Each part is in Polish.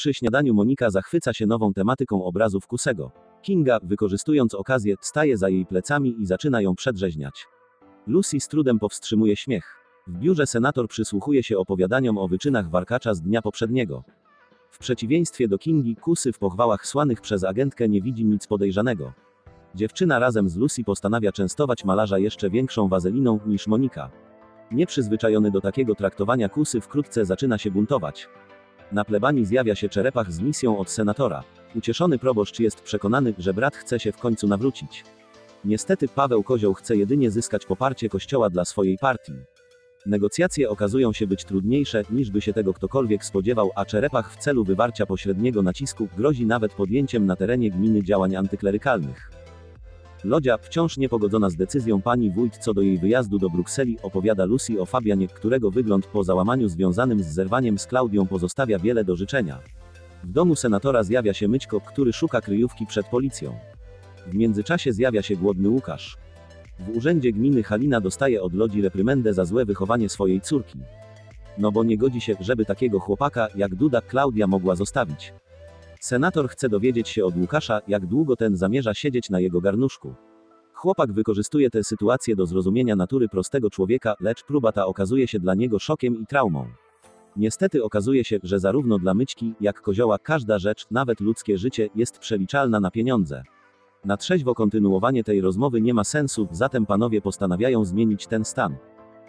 Przy śniadaniu Monika zachwyca się nową tematyką obrazów Kusego. Kinga, wykorzystując okazję, staje za jej plecami i zaczyna ją przedrzeźniać. Lucy z trudem powstrzymuje śmiech. W biurze senator przysłuchuje się opowiadaniom o wyczynach warkacza z dnia poprzedniego. W przeciwieństwie do Kingi, Kusy w pochwałach słanych przez agentkę nie widzi nic podejrzanego. Dziewczyna razem z Lucy postanawia częstować malarza jeszcze większą wazeliną niż Monika. Nieprzyzwyczajony do takiego traktowania Kusy wkrótce zaczyna się buntować. Na plebanii zjawia się Czerepach z misją od senatora. Ucieszony proboszcz jest przekonany, że brat chce się w końcu nawrócić. Niestety Paweł Kozioł chce jedynie zyskać poparcie Kościoła dla swojej partii. Negocjacje okazują się być trudniejsze, niż by się tego ktokolwiek spodziewał, a Czerepach w celu wywarcia pośredniego nacisku grozi nawet podjęciem na terenie gminy działań antyklerykalnych. Lodzia, wciąż niepogodzona z decyzją pani wójt co do jej wyjazdu do Brukseli, opowiada Lucy o Fabianie, którego wygląd po załamaniu związanym z zerwaniem z Klaudią pozostawia wiele do życzenia. W domu senatora zjawia się Myćko, który szuka kryjówki przed policją. W międzyczasie zjawia się głodny Łukasz. W urzędzie gminy Halina dostaje od Lodzi reprymendę za złe wychowanie swojej córki. No bo nie godzi się, żeby takiego chłopaka, jak Duda, Klaudia mogła zostawić. Senator chce dowiedzieć się od Łukasza, jak długo ten zamierza siedzieć na jego garnuszku. Chłopak wykorzystuje tę sytuację do zrozumienia natury prostego człowieka, lecz próba ta okazuje się dla niego szokiem i traumą. Niestety okazuje się, że zarówno dla Myćki, jak Kozioła każda rzecz, nawet ludzkie życie, jest przeliczalna na pieniądze. Na trzeźwo kontynuowanie tej rozmowy nie ma sensu, zatem panowie postanawiają zmienić ten stan.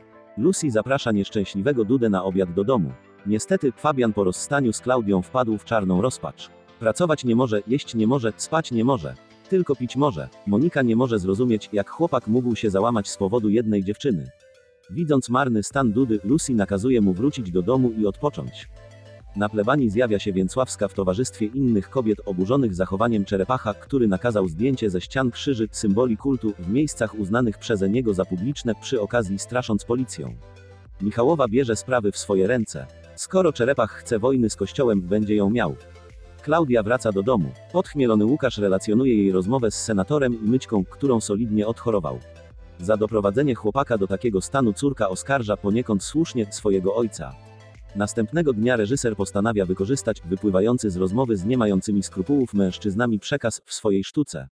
Lucy zaprasza nieszczęśliwego Dudę na obiad do domu. Niestety, Fabian po rozstaniu z Klaudią wpadł w czarną rozpacz. Pracować nie może, jeść nie może, spać nie może. Tylko pić może. Monika nie może zrozumieć, jak chłopak mógł się załamać z powodu jednej dziewczyny. Widząc marny stan Dudy, Lucy nakazuje mu wrócić do domu i odpocząć. Na plebanii zjawia się Więcławska w towarzystwie innych kobiet oburzonych zachowaniem Czerepacha, który nakazał zdjęcie ze ścian krzyży, symboli kultu, w miejscach uznanych przeze niego za publiczne, przy okazji strasząc policją. Michałowa bierze sprawy w swoje ręce. Skoro Czerepach chce wojny z Kościołem, będzie ją miał. Klaudia wraca do domu. Podchmielony Łukasz relacjonuje jej rozmowę z senatorem i Myćką, którą solidnie odchorował. Za doprowadzenie chłopaka do takiego stanu córka oskarża poniekąd słusznie swojego ojca. Następnego dnia reżyser postanawia wykorzystać wypływający z rozmowy z nie mającymi skrupułów mężczyznami przekaz w swojej sztuce.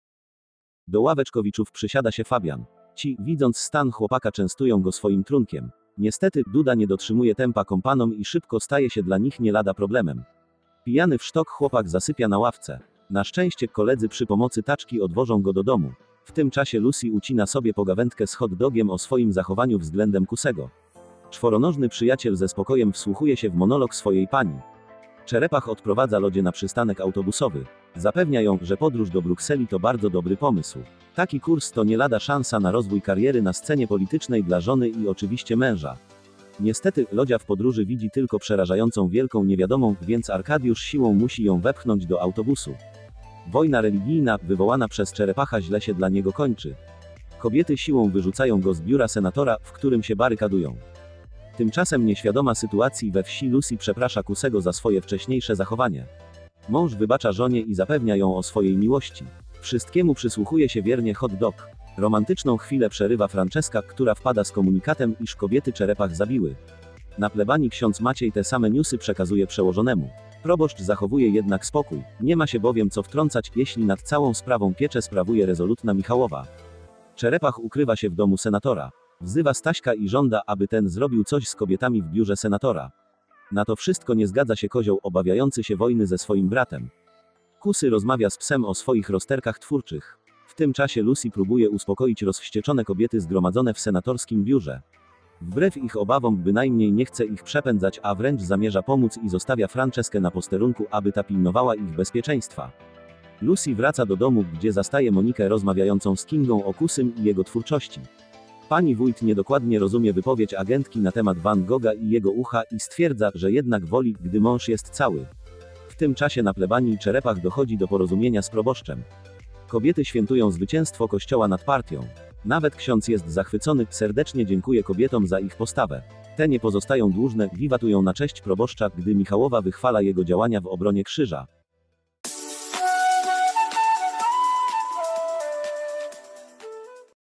Do ławeczkowiczów przysiada się Fabian. Ci, widząc stan chłopaka, częstują go swoim trunkiem. Niestety, Duda nie dotrzymuje tempa kompanom i szybko staje się dla nich nie lada problemem. Pijany w sztok chłopak zasypia na ławce. Na szczęście koledzy przy pomocy taczki odwożą go do domu. W tym czasie Lucy ucina sobie pogawędkę z hot dogiem o swoim zachowaniu względem Kusego. Czworonożny przyjaciel ze spokojem wsłuchuje się w monolog swojej pani. Czerepach odprowadza Lodzie na przystanek autobusowy. Zapewnia ją, że podróż do Brukseli to bardzo dobry pomysł. Taki kurs to nie lada szansa na rozwój kariery na scenie politycznej dla żony i oczywiście męża. Niestety, Lodzia w podróży widzi tylko przerażającą wielką niewiadomą, więc Arkadiusz siłą musi ją wepchnąć do autobusu. Wojna religijna, wywołana przez Czerepacha, źle się dla niego kończy. Kobiety siłą wyrzucają go z biura senatora, w którym się barykadują. Tymczasem nieświadoma sytuacji we wsi Lucy przeprasza Kusego za swoje wcześniejsze zachowanie. Mąż wybacza żonie i zapewnia ją o swojej miłości. Wszystkiemu przysłuchuje się wiernie hot dog. Romantyczną chwilę przerywa Franceska, która wpada z komunikatem, iż kobiety Czerepach zabiły. Na plebanii ksiądz Maciej te same newsy przekazuje przełożonemu. Proboszcz zachowuje jednak spokój, nie ma się bowiem co wtrącać, jeśli nad całą sprawą pieczę sprawuje rezolutna Michałowa. Czerepach ukrywa się w domu senatora. Wzywa Staśka i żąda, aby ten zrobił coś z kobietami w biurze senatora. Na to wszystko nie zgadza się Kozioł, obawiający się wojny ze swoim bratem. Kusy rozmawia z psem o swoich rozterkach twórczych. W tym czasie Lucy próbuje uspokoić rozwścieczone kobiety zgromadzone w senatorskim biurze. Wbrew ich obawom bynajmniej nie chce ich przepędzać, a wręcz zamierza pomóc i zostawia Franceskę na posterunku, aby ta pilnowała ich bezpieczeństwa. Lucy wraca do domu, gdzie zastaje Monikę rozmawiającą z Kingą o Kusym i jego twórczości. Pani wójt niedokładnie rozumie wypowiedź agentki na temat Van Gogha i jego ucha i stwierdza, że jednak woli, gdy mąż jest cały. W tym czasie na plebanii Czerepach dochodzi do porozumienia z proboszczem. Kobiety świętują zwycięstwo Kościoła nad partią. Nawet ksiądz jest zachwycony, serdecznie dziękuje kobietom za ich postawę. Te nie pozostają dłużne, wiwatują na cześć proboszcza, gdy Michałowa wychwala jego działania w obronie krzyża.